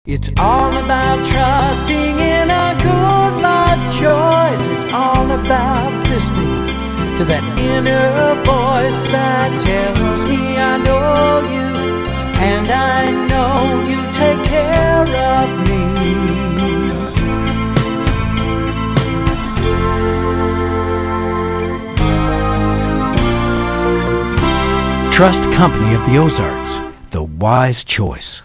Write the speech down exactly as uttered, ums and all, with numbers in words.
It's all about trusting in a good life choice. It's all about listening to that inner voice that tells me I know you, and I know you take care of me. Trust Company of the Ozarks, the wise choice.